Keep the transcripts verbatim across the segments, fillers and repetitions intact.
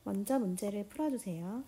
먼저 문제를 풀어주세요.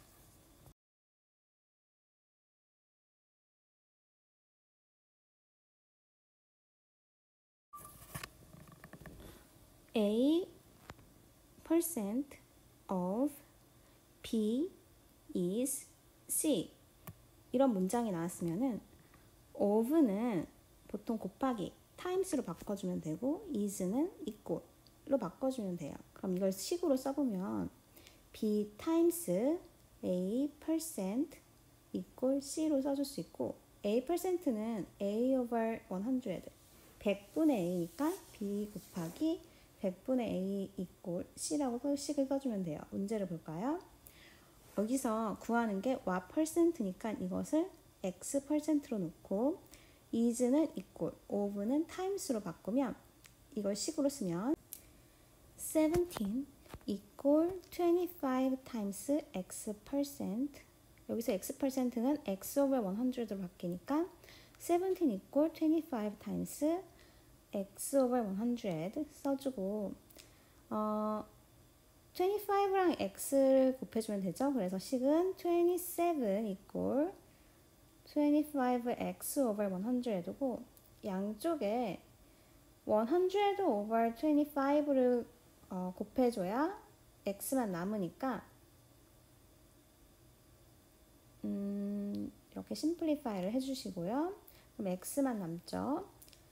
A percent of B is C. 이런 문장이 나왔으면은 of는 보통 곱하기 times로 바꿔주면 되고 is는 equal로 바꿔주면 돼요. 그럼 이걸 식으로 써보면 B times A percent equal C로 써줄 수 있고 A percent는 A over 백, 백분의 A니까 B 곱하기 백분의 A equal C라고 식을 써주면 돼요. 문제를 볼까요? 여기서 구하는 게 what percent니까 이것을 X percent로 놓고 is는 equal, of는 times로 바꾸면 이걸 식으로 쓰면 seventeen equal twenty-five times X percent. 여기서 X percent는 X over 백으로 바뀌니까 seventeen equal twenty-five times X over 백 써주고 어, 이십오랑 X를 곱해주면 되죠. 그래서 식은 twenty-seven equal twenty-five X over 백이고 양쪽에 백 over twenty-five를 어, 곱해줘야 X만 남으니까 음, 이렇게 심플리파이를 해주시고요. 그럼 X만 남죠.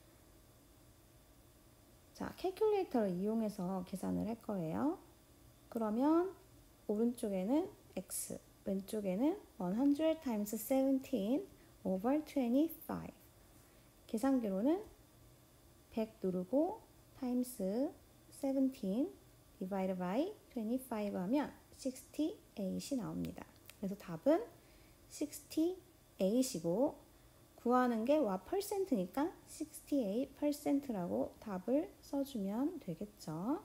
자, 캘큘레이터를 이용해서 계산을 할 거예요. 그러면 오른쪽에는 X, 왼쪽에는 백 times seventeen over twenty-five. 계산기로는 백 누르고 times seventeen divided by twenty-five 하면 sixty-eight이 나옵니다. 그래서 답은 sixty-eight이고 구하는 게 what percent니까 sixty-eight percent라고 답을 써주면 되겠죠.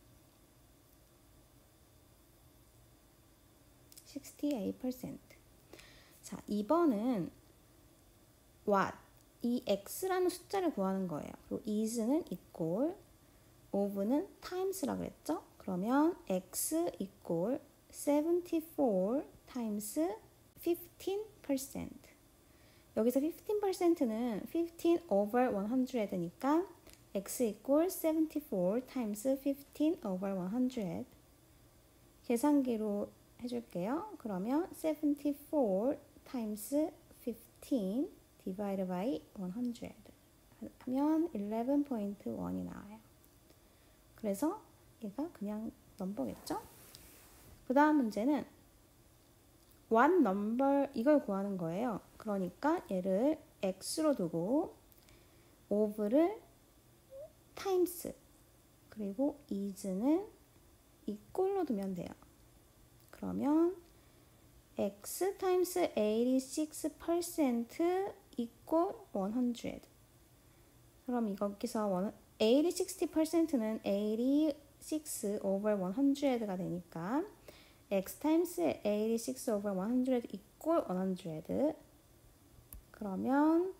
sixty-eight percent. 자, 이 번은 what, 이 x라는 숫자를 구하는 거예요. 그리고 is는 equal, of는 times라고 그랬죠? 그러면 x equal seventy-four times fifteen percent. 여기서 fifteen percent는 fifteen over hundred니까 x equal seventy-four times fifteen over hundred. 계산기로 해줄게요. 그러면 seventy-four times fifteen divided by hundred 하면 eleven point one이 나와요. 그래서 얘가 그냥 넘버겠죠? 그 다음 문제는 what number 이걸 구하는 거예요. 그러니까 얘를 x로 두고 of를 times 그리고 is는 equal로 두면 돼요. 그러면 x times eighty-six percent equal one hundred. 그럼 여기서 eighty-six percent는 eighty-six over one hundred가 되니까 x times eighty-six over one hundred equal one hundred. 그러면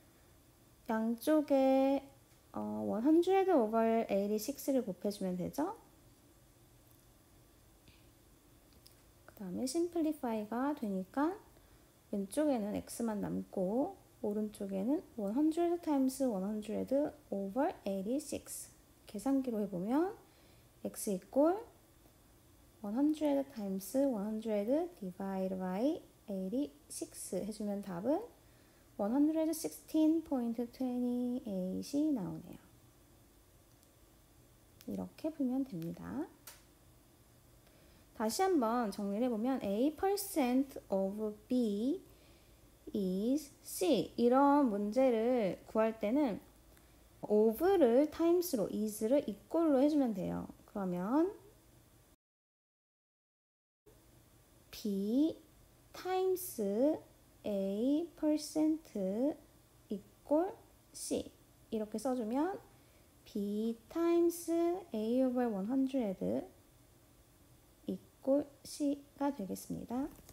양쪽에 어, one hundred over eighty-six를 곱해주면 되죠. 그 다음에 심플리파이가 되니까 왼쪽에는 x만 남고 오른쪽에는 one hundred times one hundred over eighty-six. 계산기로 해보면 x equal one hundred times one hundred divided by eighty-six 해주면 답은 one hundred sixteen point two eight이 나오네요. 이렇게 풀면 됩니다. 다시 한번 정리를 해보면 A percent of B is C. 이런 문제를 구할 때는 of를 times로, is를 equal로 해주면 돼요. 그러면 B times A percent equal C. 이렇게 써주면 B times A over one hundred equal C가 되겠습니다.